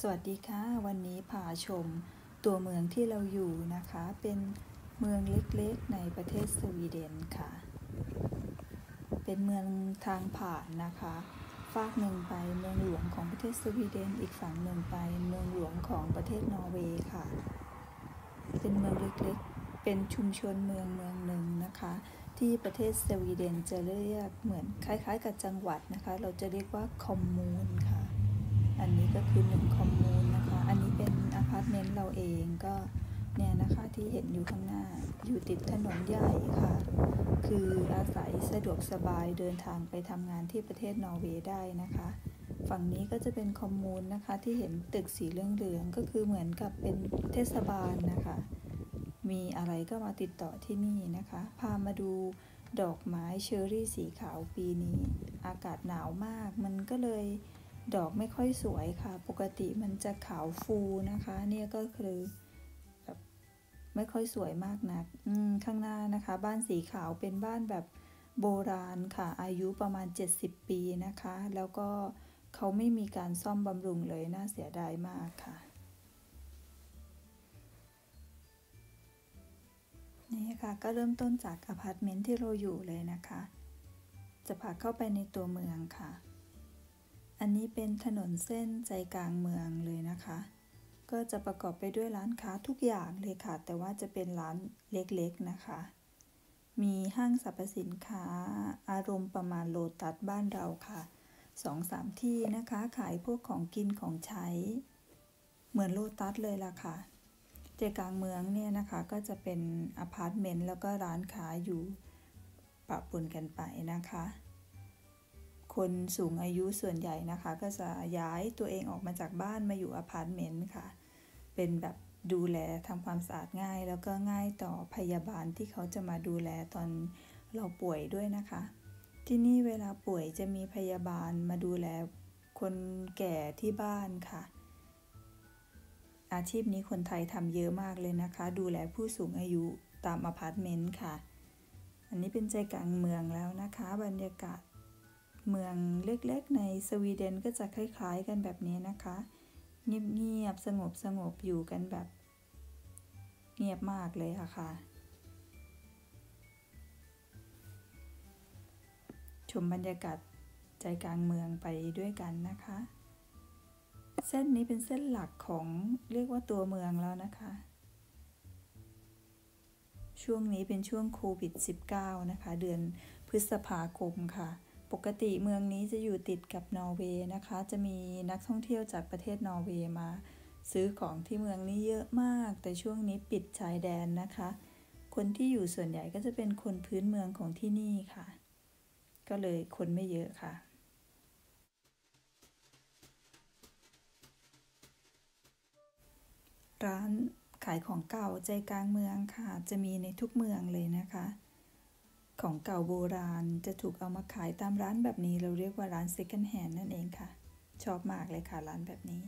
วัสดีค่ะวันนี้พาชมตัวเมืองที่เราอยู่นะคะเป็นเมืองเล็กๆในประเทศสวีเดนค่ะเป็นเมืองทางผ่านนะคะฝากหนึ่งไปเมืองหลวงของประเทศสวีเดนอีกฝั่งหนึ่งไปเมืองหลวงของประเทศนอร์เวย์ค่ะเป็นเมืองเล็กๆเป็นชุมชนเมืองหนึ่งนะคะที่ประเทศสวีเดนจะเรียกเหมือนคล้ายๆกับจังหวัดนะคะเราจะเรียกว่าคอมมูนค่ะอันนี้ก็คือ1คอมมูนนะคะอันนี้เป็นอพาร์ตเมนต์เราเองก็เนี่ยนะคะที่เห็นอยู่ข้างหน้าอยู่ติดถนนใหญ่ค่ะคืออาศัยสะดวกสบายเดินทางไปทำงานที่ประเทศนอร์เวย์ได้นะคะฝั่งนี้ก็จะเป็นคอมมูนนะคะที่เห็นตึกสีเหลืองๆก็คือเหมือนกับเป็นเทศบาลนะคะมีอะไรก็มาติดต่อที่นี่นะคะพามาดูดอกไม้เชอร์รี่สีขาวปีนี้อากาศหนาวมากมันก็เลยดอกไม่ค่อยสวยค่ะปกติมันจะขาวฟูนะคะเนี่ยก็คือแบบไม่ค่อยสวยมากนักข้างหน้านะคะบ้านสีขาวเป็นบ้านแบบโบราณค่ะอายุประมาณ70ปีนะคะแล้วก็เขาไม่มีการซ่อมบำรุงเลยน่าเสียดายมากค่ะนี่ค่ะก็เริ่มต้นจากอพาร์ตเมนต์ที่เราอยู่เลยนะคะจะพาเข้าไปในตัวเมืองค่ะอันนี้เป็นถนนเส้นใจกลางเมืองเลยนะคะก็จะประกอบไปด้วยร้านค้าทุกอย่างเลยค่ะแต่ว่าจะเป็นร้านเล็กๆนะคะมีห้างสรรพสินค้าอารมณ์ประมาณโลตัสบ้านเราค่ะ 2-3 ที่นะคะขายพวกของกินของใช้เหมือนโลตัสเลยล่ะค่ะใจกลางเมืองเนี่ยนะคะก็จะเป็นอพาร์ตเมนต์แล้วก็ร้านค้าอยู่ปะปนกันไปนะคะคนสูงอายุส่วนใหญ่นะคะก็จะย้ายตัวเองออกมาจากบ้านมาอยู่อพาร์ตเมนต์ค่ะเป็นแบบดูแลทำความสะอาดง่ายแล้วก็ง่ายต่อพยาบาลที่เขาจะมาดูแลตอนเราป่วยด้วยนะคะที่นี่เวลาป่วยจะมีพยาบาลมาดูแลคนแก่ที่บ้านค่ะอาชีพนี้คนไทยทำเยอะมากเลยนะคะดูแลผู้สูงอายุตามอพาร์ตเมนต์ค่ะอันนี้เป็นใจกลางเมืองแล้วนะคะบรรยากาศเมืองเล็กๆในสวีเดนก็จะคล้ายๆกันแบบนี้นะคะเงียบๆสงบอยู่กันแบบเงียบมากเลยค่ะชมบรรยากาศใจกลางเมืองไปด้วยกันนะคะเส้นนี้เป็นเส้นหลักของเรียกว่าตัวเมืองแล้วนะคะช่วงนี้เป็นช่วงโควิด -19 นะคะเดือนพฤษภาคมค่ะปกติเมืองนี้จะอยู่ติดกับนอร์เวย์นะคะจะมีนักท่องเที่ยวจากประเทศนอร์เวย์มาซื้อของที่เมืองนี้เยอะมากแต่ช่วงนี้ปิดชายแดนนะคะคนที่อยู่ส่วนใหญ่ก็จะเป็นคนพื้นเมืองของที่นี่ค่ะก็เลยคนไม่เยอะค่ะร้านขายของเก่าใจกลางเมืองค่ะจะมีในทุกเมืองเลยนะคะของเก่าโบราณจะถูกเอามาขายตามร้านแบบนี้เราเรียกว่าร้าน second hand นั่นเองค่ะชอบมากเลยค่ะร้านแบบนี้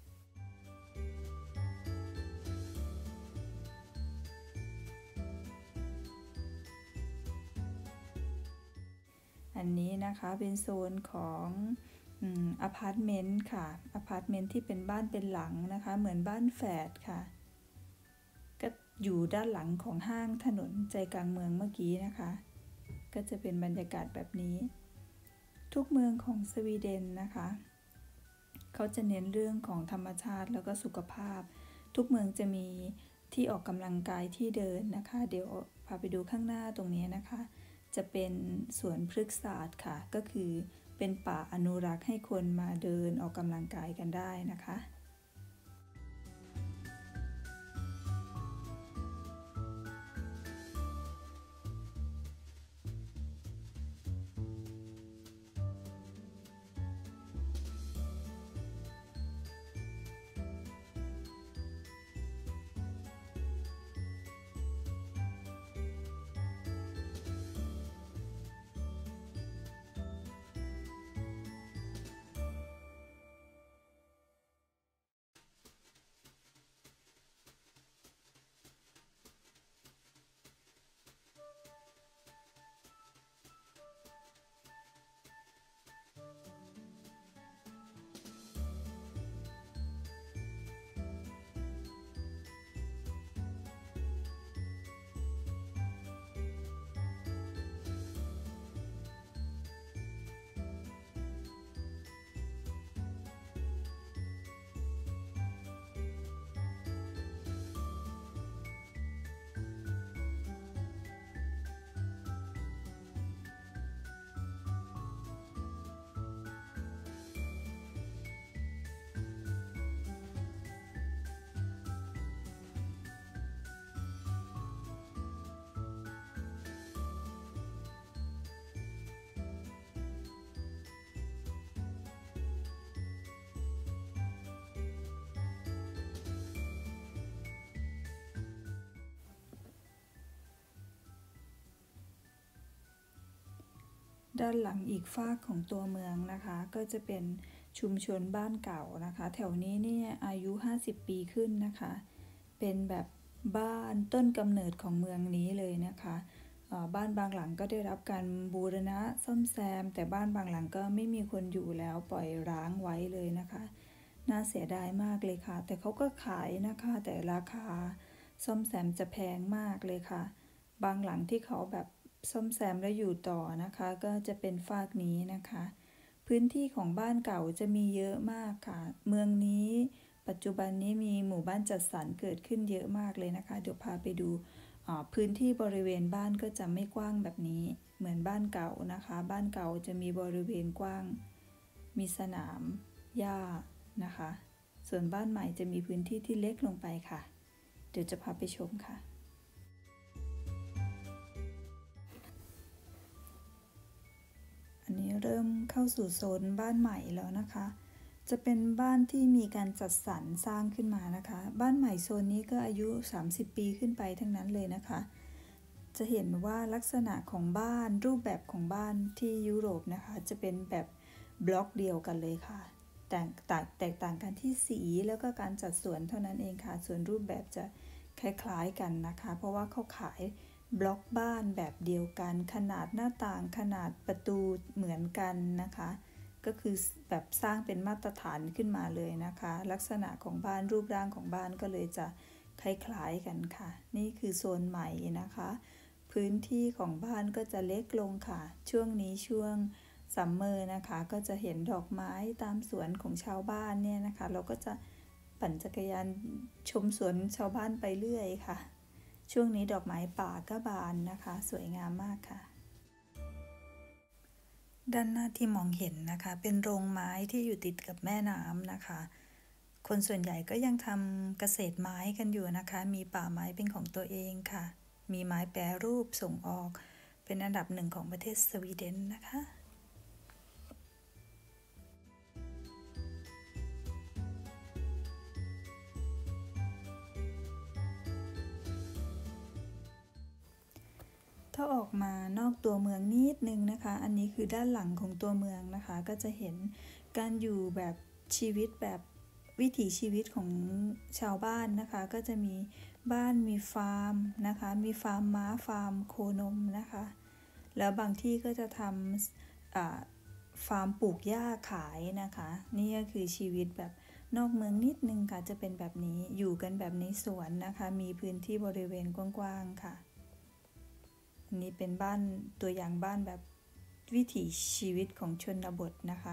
อันนี้นะคะเป็นโซนของอพาร์ตเมนต์ค่ะอพาร์ตเมนต์ที่เป็นบ้านเป็นหลังนะคะเหมือนบ้านแฝดค่ะก็อยู่ด้านหลังของห้างถนนใจกลางเมืองเมื่อกี้นะคะก็จะเป็นบรรยากาศแบบนี้ทุกเมืองของสวีเดนนะคะเขาจะเน้นเรื่องของธรรมชาติแล้วก็สุขภาพทุกเมืองจะมีที่ออกกำลังกายที่เดินนะคะเดี๋ยวพาไปดูข้างหน้าตรงนี้นะคะจะเป็นสวนพฤกษศาสตร์ค่ะก็คือเป็นป่าอนุรักษ์ให้คนมาเดินออกกำลังกายกันได้นะคะด้านหลังอีกฝากของตัวเมืองนะคะก็จะเป็นชุมชนบ้านเก่านะคะแถวนี้เนี่ยอายุ50 ปีขึ้นนะคะเป็นแบบบ้านต้นกำเนิดของเมืองนี้เลยนะคะบ้านบางหลังก็ได้รับการบูรณะซ่อมแซมแต่บ้านบางหลังก็ไม่มีคนอยู่แล้วปล่อยร้างไว้เลยนะคะน่าเสียดายมากเลยค่ะแต่เขาก็ขายนะคะแต่ราคาซ่อมแซมจะแพงมากเลยค่ะบางหลังที่เขาแบบซ่อมแซมแล้วอยู่ต่อนะคะก็จะเป็นฝากนี้นะคะพื้นที่ของบ้านเก่าจะมีเยอะมากค่ะเมืองนี้ปัจจุบันนี้มีหมู่บ้านจัดสรรเกิดขึ้นเยอะมากเลยนะคะเดี๋ยวพาไปดูพื้นที่บริเวณบ้านก็จะไม่กว้างแบบนี้เหมือนบ้านเก่านะคะบ้านเก่าจะมีบริเวณกว้างมีสนามหญ้านะคะส่วนบ้านใหม่จะมีพื้นที่ที่เล็กลงไปค่ะเดี๋ยวจะพาไปชมค่ะอันนี้เริ่มเข้าสู่โซนบ้านใหม่แล้วนะคะจะเป็นบ้านที่มีการจัดสรรสร้างขึ้นมานะคะบ้านใหม่โซนนี้ก็อายุ30 ปีขึ้นไปทั้งนั้นเลยนะคะจะเห็นว่าลักษณะของบ้านรูปแบบของบ้านที่ยุโรปนะคะจะเป็นแบบบล็อกเดียวกันเลยค่ะแตกต่างกันที่สีแล้วก็การจัดสวนเท่านั้นเองค่ะส่วนรูปแบบจะคล้ายๆกันนะคะเพราะว่าเขาขายบล็อกบ้านแบบเดียวกันขนาดหน้าต่างขนาดประตูเหมือนกันนะคะก็คือแบบสร้างเป็นมาตรฐานขึ้นมาเลยนะคะลักษณะของบ้านรูปร่างของบ้านก็เลยจะคล้ายๆกันค่ะนี่คือโซนใหม่นะคะพื้นที่ของบ้านก็จะเล็กลงค่ะช่วงนี้ช่วงซัมเมอร์นะคะก็จะเห็นดอกไม้ตามสวนของชาวบ้านเนี่ยนะคะเราก็จะปั่นจักรยานชมสวนชาวบ้านไปเรื่อยค่ะช่วงนี้ดอกไม้ป่าก็บานนะคะสวยงามมากค่ะด้านหน้าที่มองเห็นนะคะเป็นโรงไม้ที่อยู่ติดกับแม่น้ำนะคะคนส่วนใหญ่ก็ยังทำเกษตรไม้กันอยู่นะคะมีป่าไม้เป็นของตัวเองค่ะมีไม้แปรรูปส่งออกเป็นอันดับ1ของประเทศสวีเดนนะคะถ้าออกมานอกตัวเมืองนิดนึงนะคะอันนี้คือด้านหลังของตัวเมืองนะคะก็จะเห็นการอยู่แบบชีวิตแบบวิถีชีวิตของชาวบ้านนะคะก็จะมีบ้านมีฟาร์มนะคะมีฟาร์มม้าฟาร์มโคนมนะคะแล้วบางที่ก็จะทำฟาร์มปลูกหญ้าขายนะคะนี่ก็คือชีวิตแบบนอกเมืองนิดนึงค่ะจะเป็นแบบนี้อยู่กันแบบในสวนนะคะมีพื้นที่บริเวณกว้างๆค่ะอันนี้เป็นบ้านตัวอย่างบ้านแบบวิถีชีวิตของชนบทนะคะ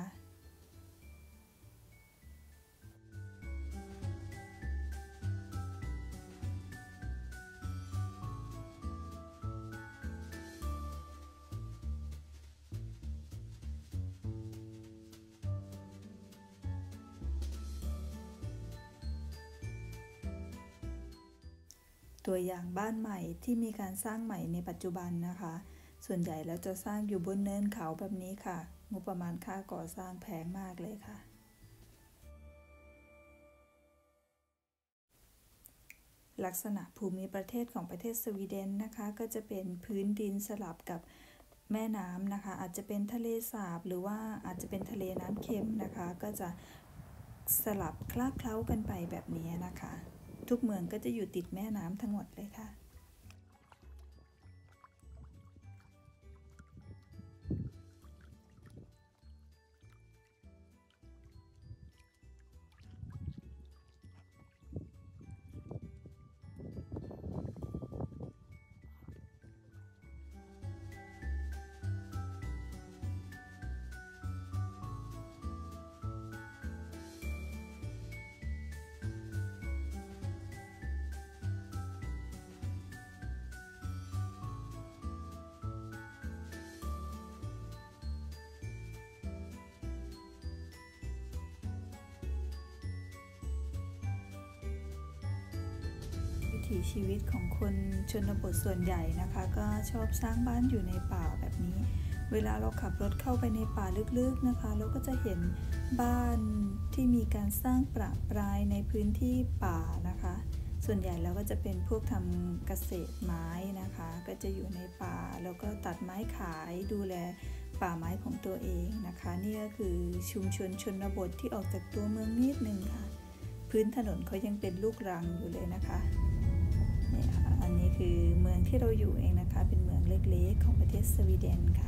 ตัวอย่างบ้านใหม่ที่มีการสร้างใหม่ในปัจจุบันนะคะส่วนใหญ่แล้วจะสร้างอยู่บนเนินเขาแบบนี้ค่ะงบประมาณค่าก่อสร้างแพงมากเลยค่ะลักษณะภูมิประเทศของประเทศสวีเดนนะคะก็จะเป็นพื้นดินสลับกับแม่น้ำนะคะอาจจะเป็นทะเลสาบหรือว่าอาจจะเป็นทะเลน้ำเค็มนะคะก็จะสลับคลาเคล้ากันไปแบบนี้นะคะทุกเมืองก็จะอยู่ติดแม่น้ำทั้งหมดเลยค่ะวิถีชีวิตของคนชนบทส่วนใหญ่นะคะก็ชอบสร้างบ้านอยู่ในป่าแบบนี้เวลาเราขับรถเข้าไปในป่าลึกๆนะคะเราก็จะเห็นบ้านที่มีการสร้างประปรายในพื้นที่ป่านะคะส่วนใหญ่แล้วก็จะเป็นพวกทำเกษตรไม้นะคะก็จะอยู่ในป่าแล้วก็ตัดไม้ขายดูแลป่าไม้ของตัวเองนะคะนี่ก็คือชุมชนชนบทที่ออกจากตัวเมืองนิดนึงค่ะพื้นถนนเขายังเป็นลูกรังอยู่เลยนะคะเนี่ยค่ะอันนี้คือเมืองที่เราอยู่เองนะคะเป็นเมืองเล็กๆของประเทศสวีเดนค่ะ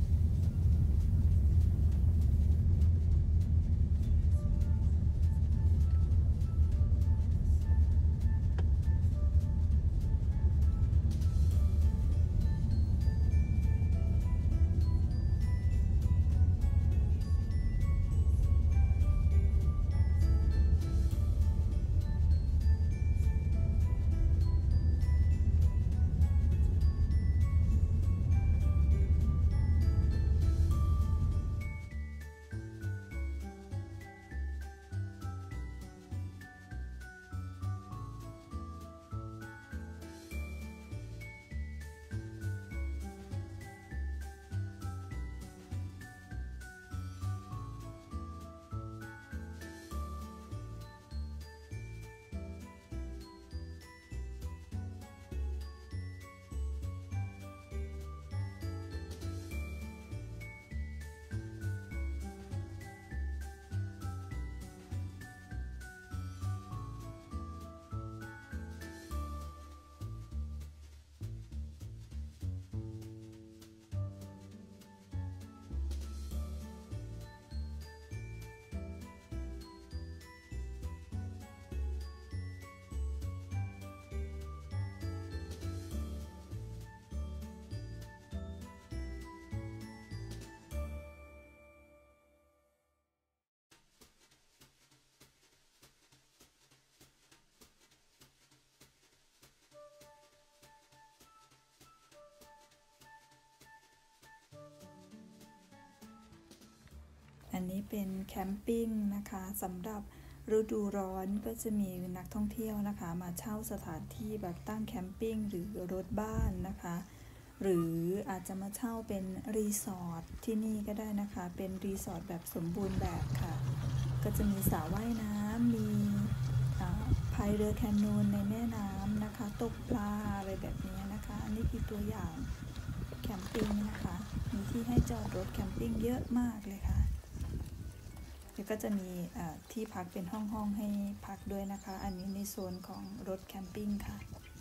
อันนี้เป็นแคมปิ้งนะคะสำหรับฤดูร้อนก็จะมีนักท่องเที่ยวนะคะมาเช่าสถานที่แบบตั้งแคมปิ้งหรือรถบ้านนะคะหรืออาจจะมาเช่าเป็นรีสอร์ทที่นี่ก็ได้นะคะเป็นรีสอร์ทแบบสมบูรณ์แบบค่ะก็จะมีสระว่ายน้ำมีพายเรือแคนูในแม่น้ำนะคะตกปลาอะไรแบบนี้นะคะอันนี้คือตัวอย่างแคมปิ้งนะคะมีที่ให้จอดรถแคมปิ้งเยอะมากเลยค่ะแล้วก็จะมีที่พักเป็นห้องๆให้พักด้วยนะคะอันนี้ในโซนของรถแคมปิ้งค่ะ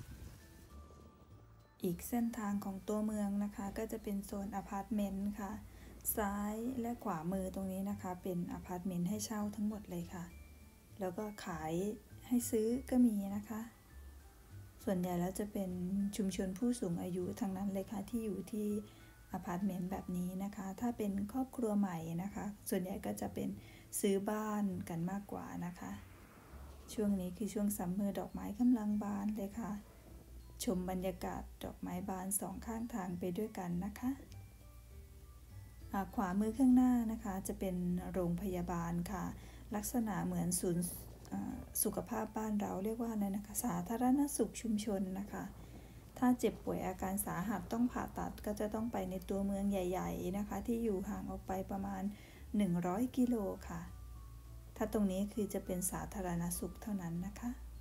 อีกเส้นทางของตัวเมืองนะคะก็จะเป็นโซนอพาร์ตเมนต์ค่ะซ้ายและขวามือตรงนี้นะคะเป็นอพาร์ตเมนต์ให้เช่าทั้งหมดเลยค่ะแล้วก็ขายให้ซื้อก็มีนะคะส่วนใหญ่แล้วจะเป็นชุมชนผู้สูงอายุทั้งนั้นเลยค่ะที่อยู่ที่อพาร์ตเมนต์แบบนี้นะคะถ้าเป็นครอบครัวใหม่นะคะส่วนใหญ่ก็จะเป็นซื้อบ้านกันมากกว่านะคะช่วงนี้คือช่วงซัมเมอร์ดอกไม้กำลังบานเลยค่ะชมบรรยากาศดอกไม้บานสองข้างทางไปด้วยกันนะคะขวามือข้างหน้านะคะจะเป็นโรงพยาบาลค่ะลักษณะเหมือนศูนย์สุขภาพบ้านเราเรียกว่าอะไรนะคะสาธารณสุขชุมชนนะคะถ้าเจ็บป่วยอาการสาหัสต้องผ่าตัดก็จะต้องไปในตัวเมืองใหญ่ๆนะคะที่อยู่ห่างออกไปประมาณ100 กิโลค่ะถ้าตรงนี้คือจะเป็นสาธารณสุขเท่านั้นนะคะ